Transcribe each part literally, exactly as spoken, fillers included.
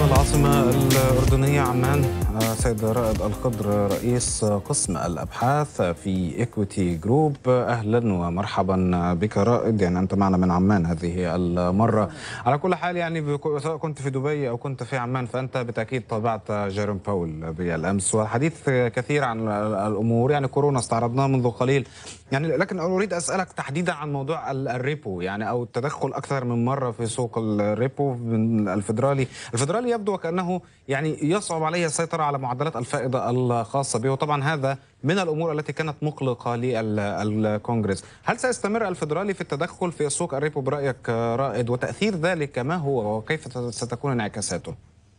العاصمة الأردنية عمان، سيد رائد الخضر رئيس قسم الأبحاث في إيكويتي جروب، أهلا ومرحبا بك رائد. يعني أنت معنا من عمان هذه المرة. على كل حال يعني سواء كنت في دبي أو كنت في عمان فأنت بالتأكيد تابعت جيروم باول بالأمس، والحديث كثير عن الأمور. يعني كورونا استعرضناها منذ قليل، يعني لكن أريد أسألك تحديدا عن موضوع الريبو، يعني أو التدخل أكثر من مرة في سوق الريبو من الفيدرالي. الفيدرالي يبدو وكأنه يعني يصعب عليه السيطرة على معدلات الفائدة الخاصة به، وطبعا هذا من الأمور التي كانت مقلقة للكونغرس. هل سيستمر الفيدرالي في التدخل في سوق الريبو برأيك رائد، وتأثير ذلك ما هو وكيف ستكون انعكاساته؟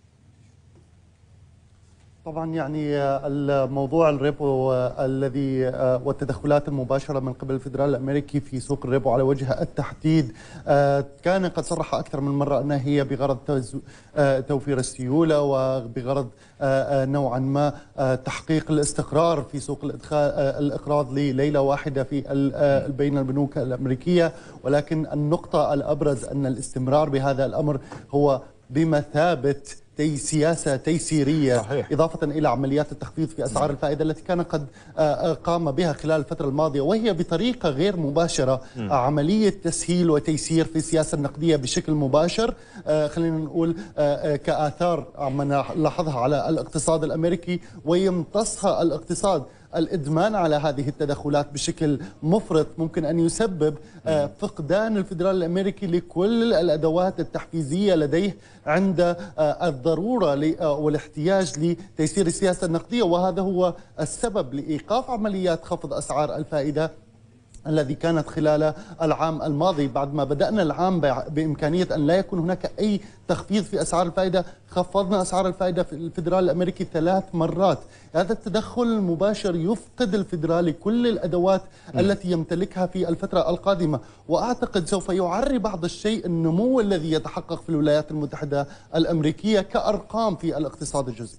طبعا يعني الموضوع الريبو الذي والتدخلات المباشرة من قبل الفدرالي الأمريكي في سوق الريبو على وجه التحديد كان قد صرح أكثر من مرة أنها هي بغرض توفير السيولة وبغرض نوعا ما تحقيق الاستقرار في سوق الإقراض لليلة واحدة في بين البنوك الأمريكية. ولكن النقطة الأبرز أن الاستمرار بهذا الأمر هو بمثابة تي سياسة تيسيرية، صحيح. إضافة إلى عمليات التخفيض في أسعار الفائدة التي كان قد قام بها خلال الفترة الماضية، وهي بطريقة غير مباشرة م. عملية تسهيل وتيسير في السياسة النقدية بشكل مباشر. خلينا نقول كآثار عم نلاحظها على الاقتصاد الأمريكي ويمتصها الاقتصاد. الإدمان على هذه التدخلات بشكل مفرط ممكن أن يسبب فقدان الفدرالي الأمريكي لكل الأدوات التحفيزية لديه عند الضرورة والاحتياج لتيسير السياسة النقدية، وهذا هو السبب لإيقاف عمليات خفض أسعار الفائدة الذي كانت خلال العام الماضي. بعد ما بدأنا العام بإمكانية أن لا يكون هناك أي تخفيض في أسعار الفائدة، خفضنا أسعار الفائدة في الفدرالي الأمريكي ثلاث مرات. هذا التدخل المباشر يفقد الفدرالي كل الأدوات م. التي يمتلكها في الفترة القادمة، وأعتقد سوف يعري بعض الشيء النمو الذي يتحقق في الولايات المتحدة الأمريكية كأرقام في الاقتصاد الجزئي.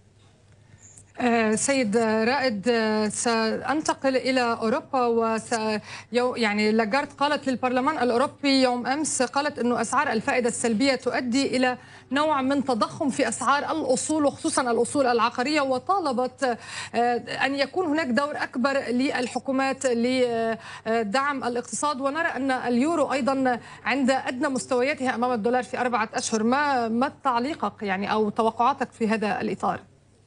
سيد رائد، سأنتقل إلى أوروبا. وس يعني لاغارد قالت للبرلمان الأوروبي يوم أمس، قالت أنه أسعار الفائدة السلبية تؤدي إلى نوع من تضخم في أسعار الأصول وخصوصا الأصول العقارية، وطالبت أن يكون هناك دور أكبر للحكومات لدعم الاقتصاد. ونرى أن اليورو أيضا عند أدنى مستوياتها أمام الدولار في أربعة أشهر. ما ما تعليقك يعني أو توقعاتك في هذا الإطار؟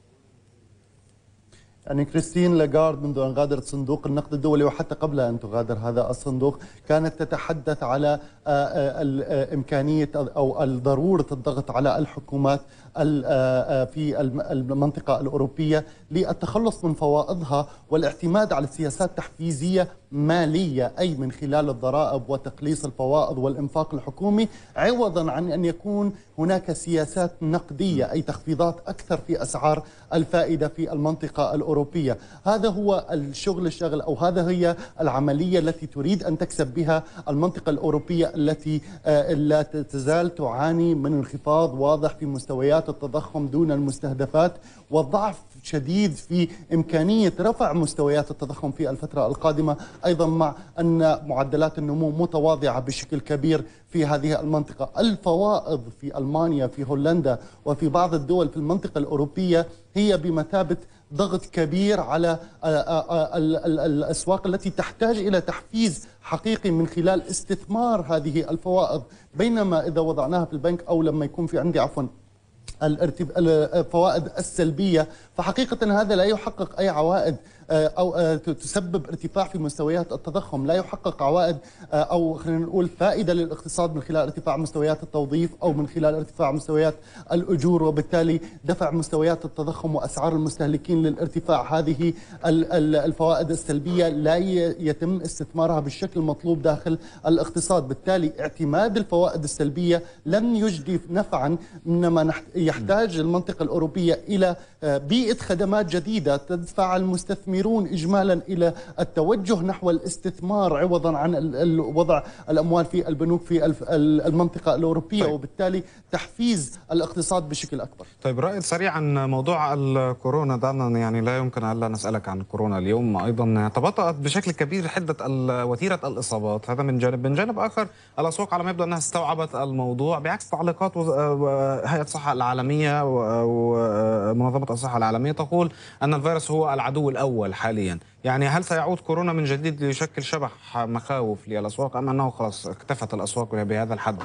يعني كريستين لاغارد منذ أن غادرت صندوق النقد الدولي وحتى قبل أن تغادر هذا الصندوق كانت تتحدث على إمكانية أو ضرورة الضغط على الحكومات في المنطقة الأوروبية للتخلص من فوائدها والاعتماد على سياسات تحفيزية مالية، أي من خلال الضرائب وتقليص الفوائد والإنفاق الحكومي، عوضا عن أن يكون هناك سياسات نقدية أي تخفيضات أكثر في أسعار الفائدة في المنطقة الأوروبية. هذا هو الشغل الشغل أو هذا هي العملية التي تريد أن تكسب بها المنطقة الأوروبية التي لا تزال تعاني من انخفاض واضح في مستويات التضخم دون المستهدفات، وضعف شديد في إمكانية رفع مستويات التضخم في الفترة القادمة، أيضا مع أن معدلات النمو متواضعة بشكل كبير في هذه المنطقة. الفوائض في ألمانيا، في هولندا، وفي بعض الدول في المنطقة الأوروبية هي بمثابة ضغط كبير على الأسواق التي تحتاج إلى تحفيز حقيقي من خلال استثمار هذه الفوائض. بينما إذا وضعناها في البنك أو لما يكون في عندي عفوا الفوائد السلبية، فحقيقة هذا لا يحقق أي عوائد أو تسبب ارتفاع في مستويات التضخم، لا يحقق عوائد أو خلينا نقول فائدة للاقتصاد من خلال ارتفاع مستويات التوظيف أو من خلال ارتفاع مستويات الأجور، وبالتالي دفع مستويات التضخم وأسعار المستهلكين للارتفاع. هذه الفوائد السلبية لا يتم استثمارها بالشكل المطلوب داخل الاقتصاد، بالتالي اعتماد الفوائد السلبية لن يجدي نفعا، إنما يحتاج المنطقة الأوروبية إلى بيئة خدمات جديدة تدفع المستثمرين المستثمرون إجمالا إلى التوجه نحو الاستثمار عوضا عن وضع الأموال في البنوك في المنطقة الأوروبية، طيب. وبالتالي تحفيز الاقتصاد بشكل أكبر. طيب رائد، سريعا موضوع الكورونا دعنا يعني لا يمكن ألا نسألك عن كورونا. اليوم أيضا تباطأت بشكل كبير حدة وتيرة الإصابات، هذا من جانب. من جانب آخر الأسواق على ما يبدو أنها استوعبت الموضوع بعكس تعليقات هيئة الصحة العالمية ومنظمة الصحة العالمية تقول أن الفيروس هو العدو الأول حاليا. يعني هل سيعود كورونا من جديد ليشكل شبح مخاوف للأسواق أم أنه خلاص اكتفت الأسواق بهذا الحد؟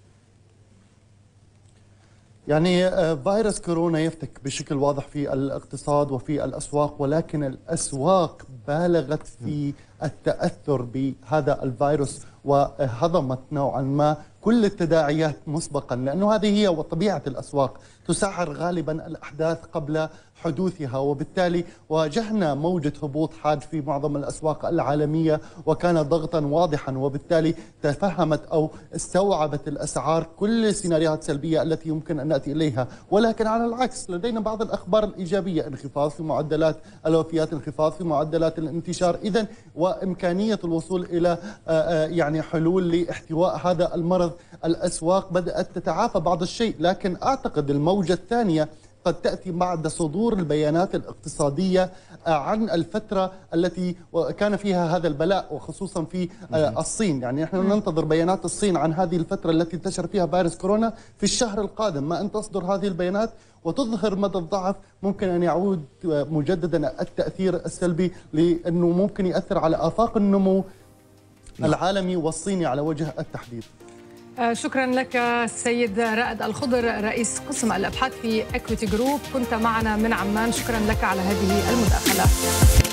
يعني فيروس كورونا يفتك بشكل واضح في الاقتصاد وفي الأسواق، ولكن الأسواق بالغت في التأثر بهذا الفيروس وهضمت نوعا ما كل التداعيات مسبقا، لأنه هذه هي وطبيعة الأسواق، تسعر غالبا الأحداث قبل حدوثها، وبالتالي واجهنا موجة هبوط حاد في معظم الأسواق العالمية وكان ضغطا واضحا، وبالتالي تفهمت أو استوعبت الأسعار كل السيناريوهات السلبية التي يمكن أن نأتي إليها. ولكن على العكس لدينا بعض الأخبار الإيجابية، انخفاض في معدلات الوفيات، انخفاض في معدلات الانتشار، إذن وإمكانية الوصول إلى يعني حلول لاحتواء هذا المرض. الأسواق بدأت تتعافى بعض الشيء، لكن أعتقد الموجة الثانية قد تأتي بعد صدور البيانات الاقتصادية عن الفترة التي كان فيها هذا البلاء، وخصوصا في الصين. يعني نحن ننتظر بيانات الصين عن هذه الفترة التي انتشر فيها فيروس كورونا في الشهر القادم. ما أن تصدر هذه البيانات وتظهر مدى الضعف، ممكن أن يعود مجددا التأثير السلبي، لأنه ممكن يأثر على آفاق النمو العالمي والصيني على وجه التحديد. شكرا لك السيد رائد الخضر، رئيس قسم الأبحاث في إكويتي جروب، كنت معنا من عمان. شكرا لك على هذه المداخلة.